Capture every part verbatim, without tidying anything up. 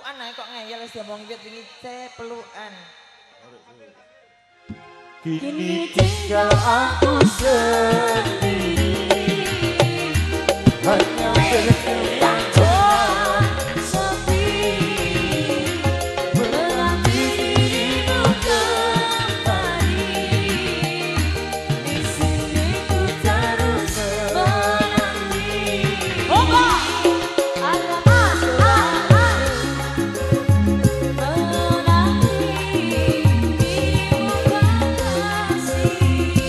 pelukan ae kok ngeyel wis diomong wit wingi ce pelukan. Kini tinggal aku sendiri, hanya berdua jalan sepi, menanti dirimu kembali. Di sini ku terus menanti. Oba, ada mas, menanti dirimu kekasih.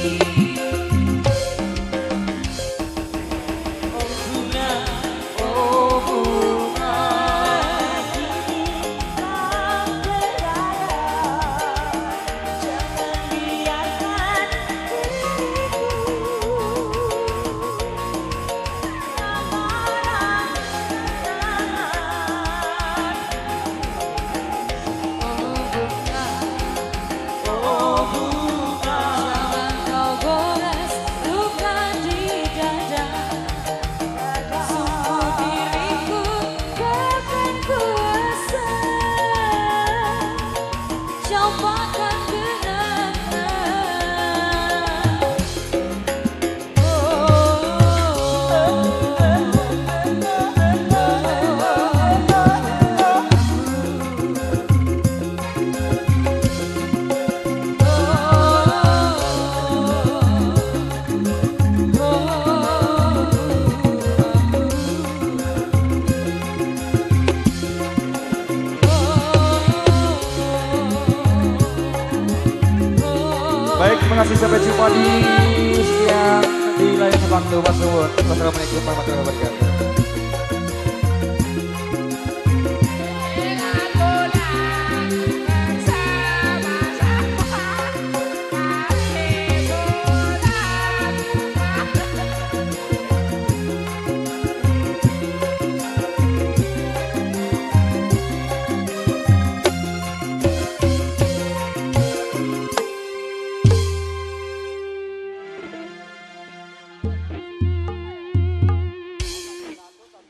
Baik, terima kasih, sampai jumpa di siang di lain waktu. Wassalamualaikum warahmatullahi wabarakatuh.